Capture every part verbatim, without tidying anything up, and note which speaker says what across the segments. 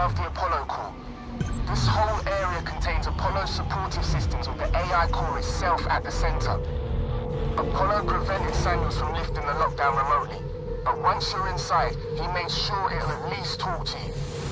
Speaker 1: above the Apollo core. This whole area contains Apollo's supportive systems with the A I core itself at the center. Apollo prevented Samuels from lifting the lockdown remotely, but once you're inside, he made sure it'll at least talk to you.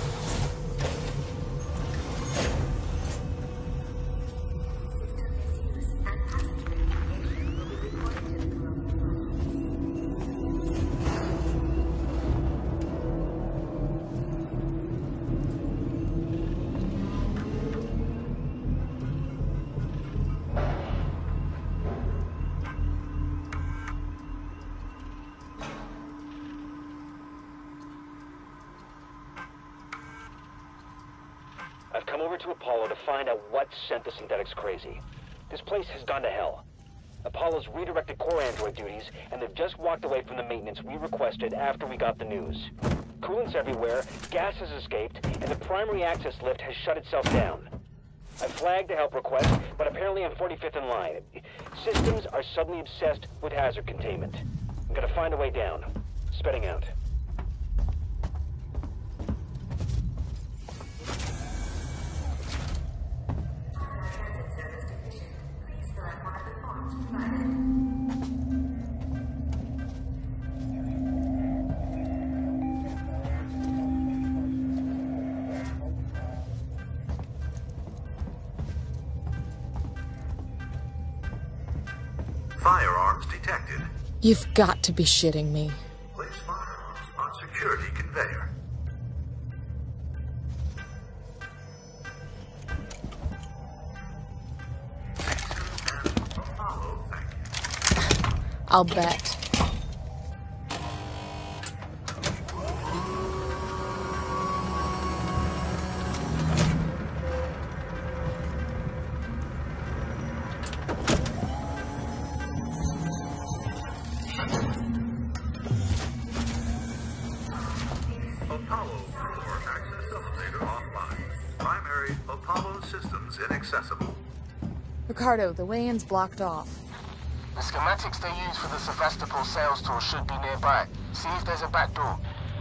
Speaker 2: I've come over to Apollo to find out what sent the synthetics crazy. This place has gone to hell. Apollo's redirected core android duties, and they've just walked away from the maintenance we requested after we got the news. Coolant's everywhere, gas has escaped, and the primary access lift has shut itself down. I flagged a help request, but apparently I'm forty-fifth in line. Systems are suddenly obsessed with hazard containment. I'm gonna find a way down. Spitting out.
Speaker 3: Firearms detected.
Speaker 4: You've got to be shitting me.
Speaker 3: Place firearms on security conveyor. Apollo, thank you.
Speaker 4: I'll bet.
Speaker 3: Apollo floor access elevator offline. Primary Apollo systems inaccessible.
Speaker 4: Ricardo, the way-in's blocked off.
Speaker 1: The schematics they use for the Sevastopol sales tour should be nearby. See if there's a back door.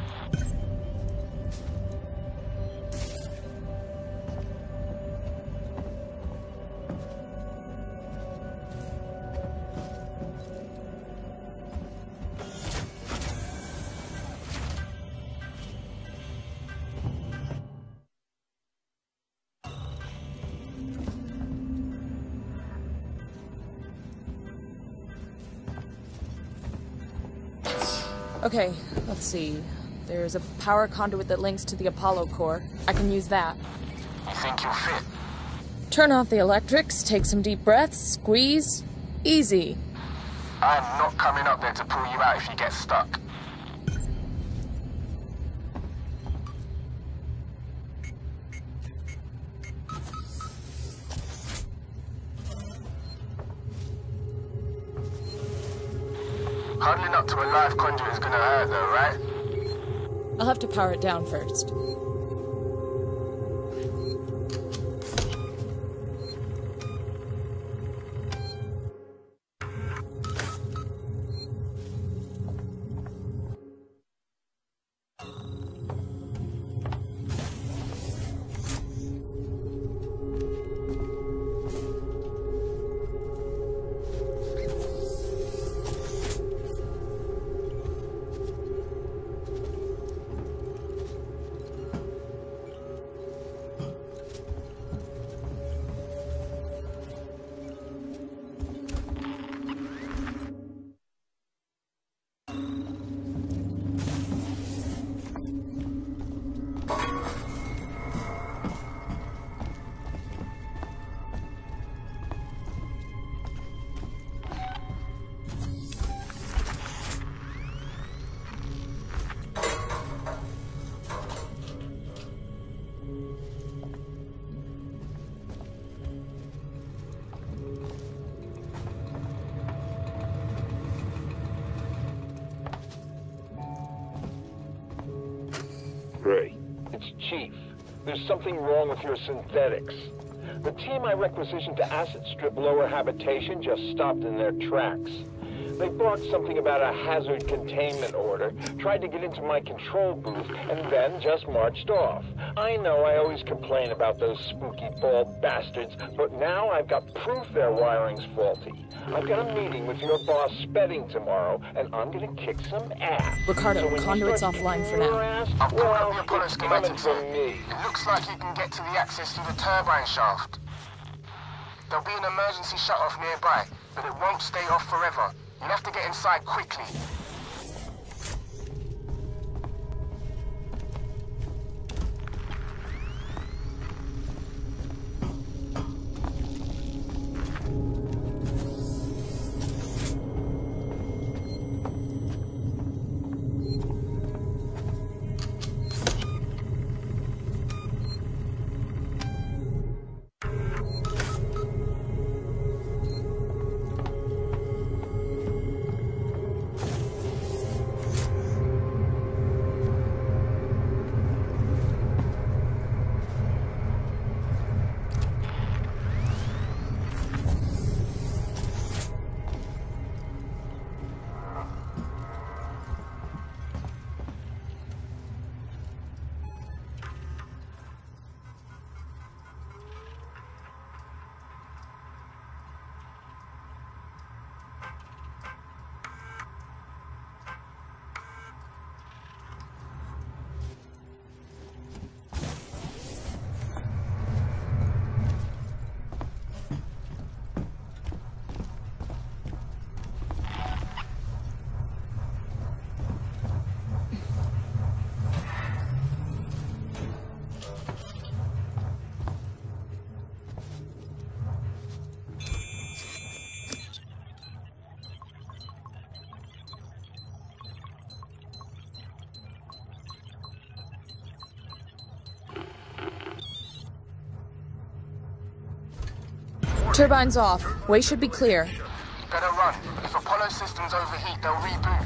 Speaker 4: Okay, let's see. There's a power conduit that links to the Apollo core. I can use that.
Speaker 1: You think you'll fit?
Speaker 4: Turn off the electrics, take some deep breaths, squeeze. Easy.
Speaker 1: I'm not coming up there to pull you out if you get stuck. Huddling up to a live conduit is gonna hurt though, right?
Speaker 4: I'll have to power it down first.
Speaker 5: Ray, it's Chief. There's something wrong with your synthetics. The team I requisitioned to asset strip lower habitation just stopped in their tracks. They brought something about a hazard containment order, tried to get into my control booth, and then just marched off. I know I always complain about those spooky bald bastards, but now I've got proof their wiring's faulty. I've got a meeting with your boss Spedding tomorrow, and I'm gonna kick some ass.
Speaker 4: Ricardo,
Speaker 5: so
Speaker 4: conduit's offline for now.
Speaker 5: Ass,
Speaker 1: I've
Speaker 5: well,
Speaker 1: got the Apollo
Speaker 5: it's coming
Speaker 1: schematics
Speaker 5: from
Speaker 1: in.
Speaker 5: me.
Speaker 1: It looks like you can get to the access through the turbine shaft. There'll be an emergency shut-off nearby, but it won't stay off forever. You'll have to get inside quickly.
Speaker 4: Turbines off. Way should be clear.
Speaker 1: Better run. If Apollo systems overheat, they'll reboot.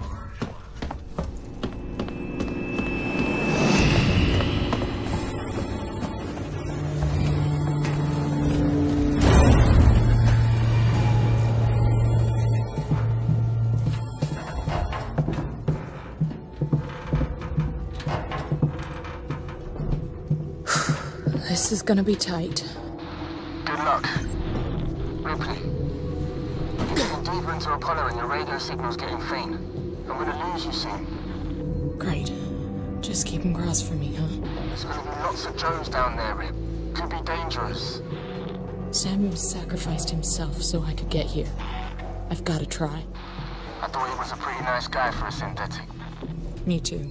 Speaker 4: This is gonna be tight.
Speaker 1: Good luck. Ripley, you're getting deeper into Apollo and your radio signal's getting faint. I'm gonna lose you soon.
Speaker 4: Great. Just keep him crossed for me, huh?
Speaker 1: There's gonna be lots of Joes down there, Rip. Could be dangerous.
Speaker 4: Samuel sacrificed himself so I could get here. I've gotta try.
Speaker 1: I thought he was a pretty nice guy for a synthetic.
Speaker 4: Me too.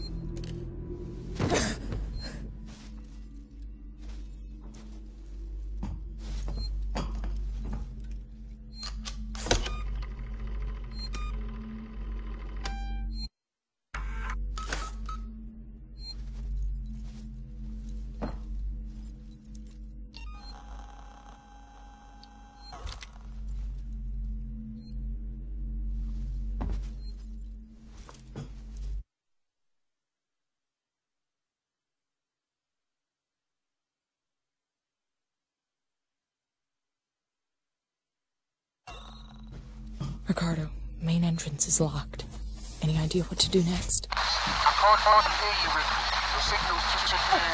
Speaker 4: Ricardo, main entrance is locked. Any idea what to do next?
Speaker 1: I can't hardly hear you, Ripley. The signal's just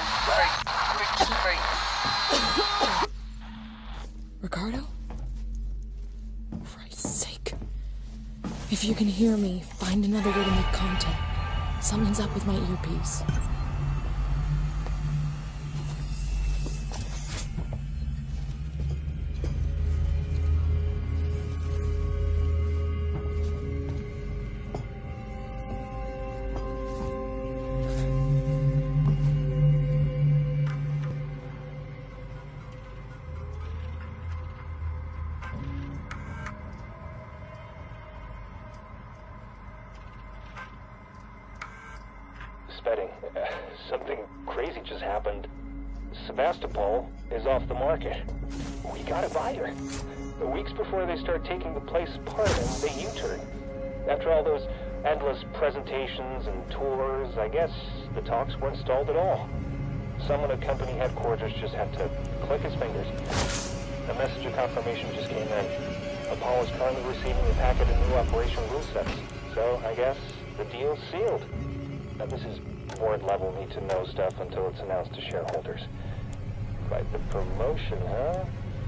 Speaker 1: a faint. Faint.
Speaker 4: Ricardo? For Christ's sake. If you can hear me, find another way to make contact. Something's up with my earpiece.
Speaker 2: Spedding, uh, something crazy just happened. Sebastopol is off the market. We gotta buy her. The weeks before they start taking the place apart, and they U-turn. After all those endless presentations and tours, I guess the talks weren't stalled at all. Someone at company headquarters just had to click his fingers. A message of confirmation just came in. Apollo's currently receiving a packet of new operational rule sets. So, I guess, the deal's sealed. Now, this is board-level need-to-know stuff until it's announced to shareholders. Quite the promotion, huh?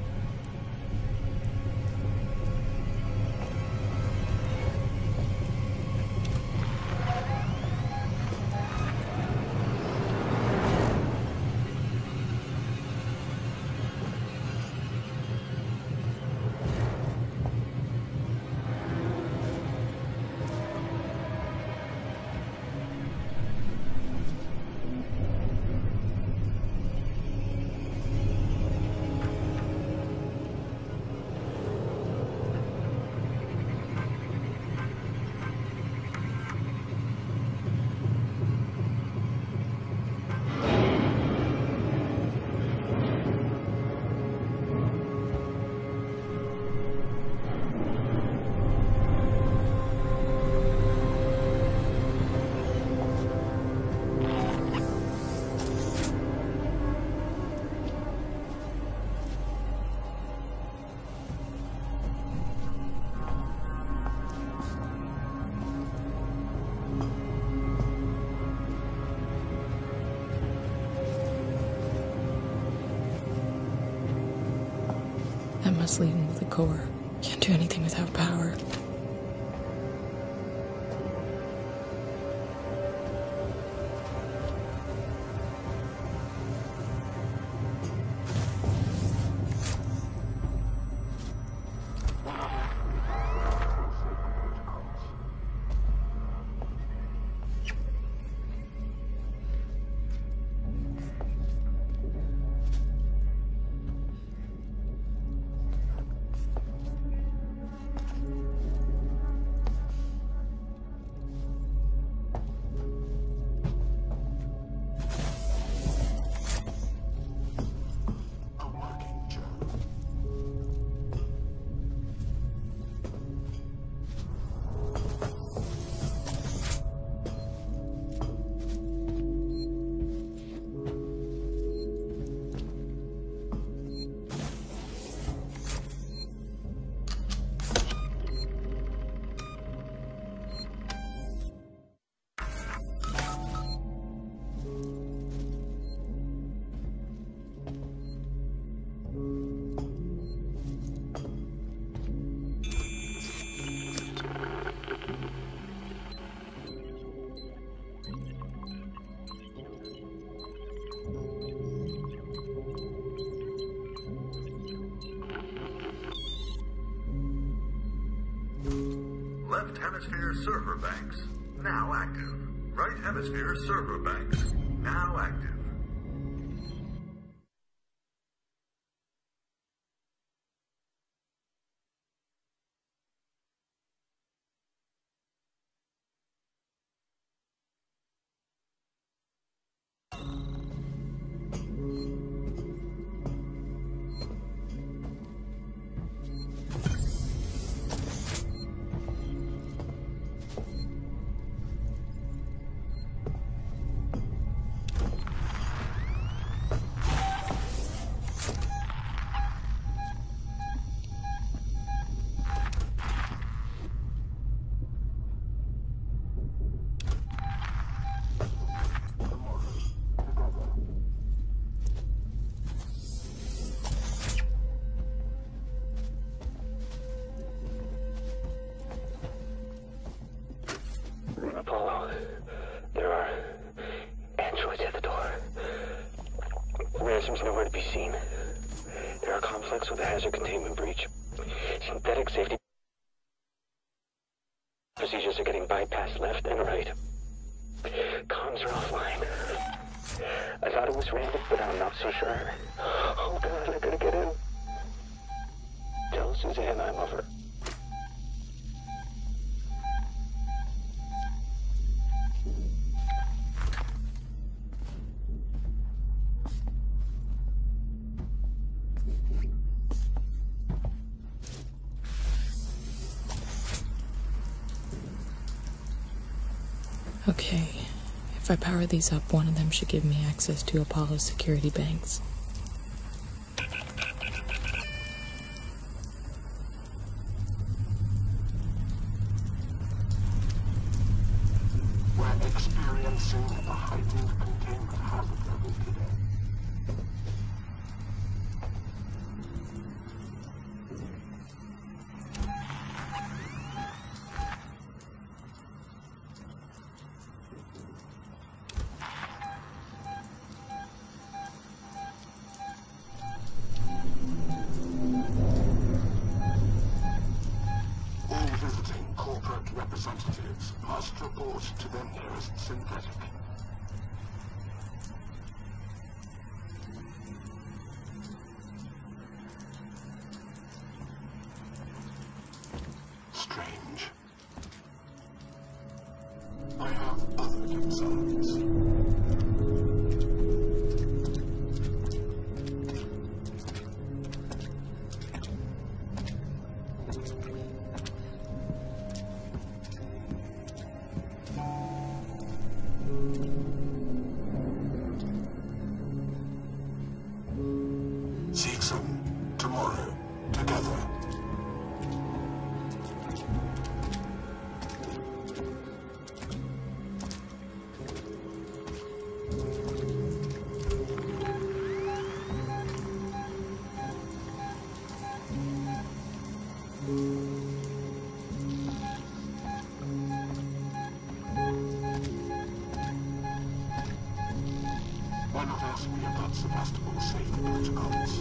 Speaker 4: That must lead into the core. Can't do anything without power.
Speaker 3: Left hemisphere server banks, now active. Right hemisphere server banks, now active.
Speaker 2: Apollo, there are androids at the door. Ransom's nowhere to be seen. There are conflicts with a hazard containment breach. Synthetic safety procedures are getting bypassed left and right. Comms are offline. I thought it was random, but I'm not so sure. Oh God, I gotta get in. Tell Suzanne I love her.
Speaker 4: Okay, if I power these up, one of them should give me access to Apollo's security banks.
Speaker 6: sensing a heightened containment hazard level today. Representatives must report to their nearest synthetic. Strange. I have other concerns. Tomorrow, together. Why not ask me about Sevastopol's safety protocols?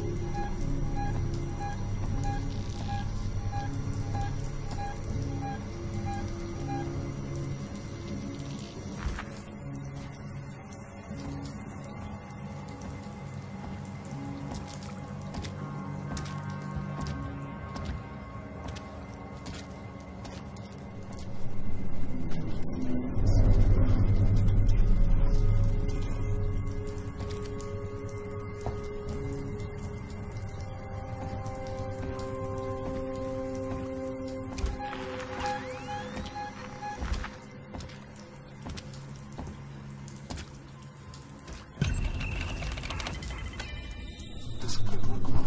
Speaker 6: This could require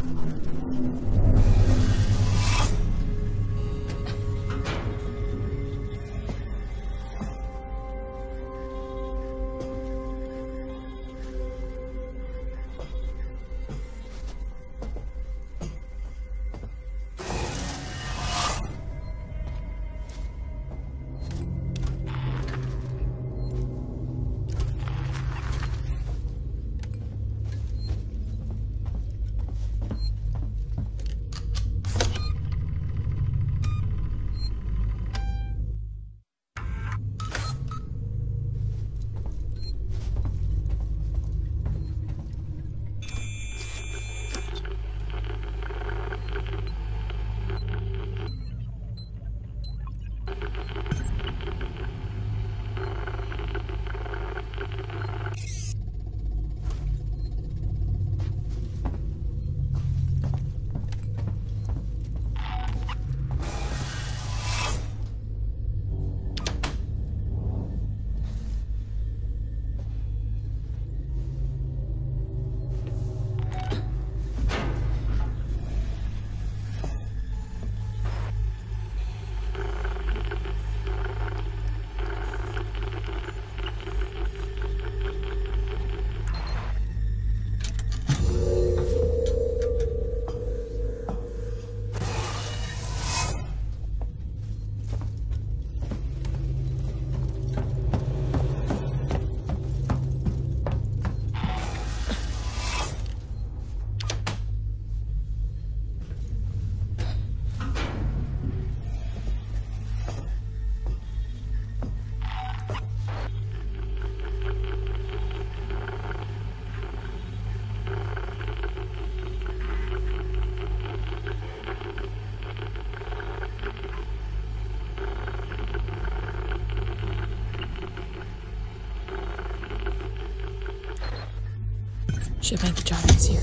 Speaker 4: Should make the job easier.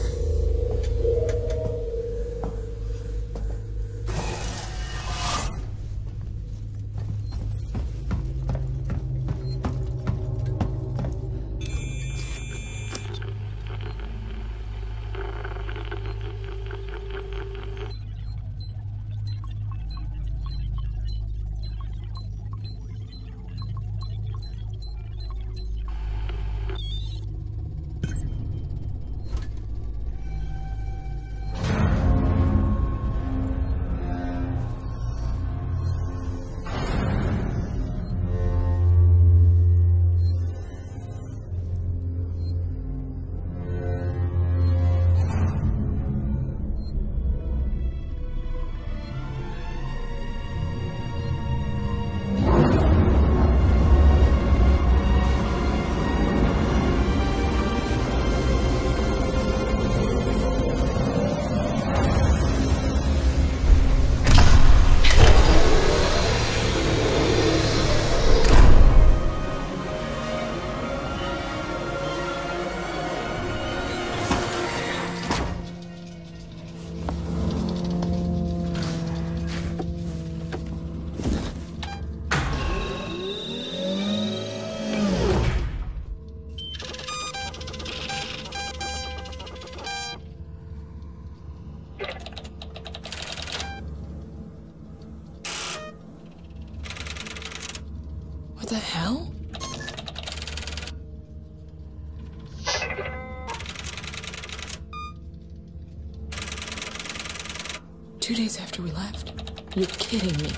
Speaker 4: Two days after we left? You're kidding me.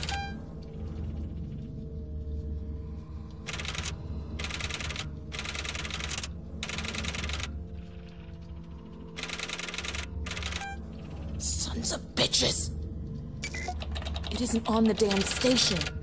Speaker 4: Sons of bitches! It isn't on the damn station.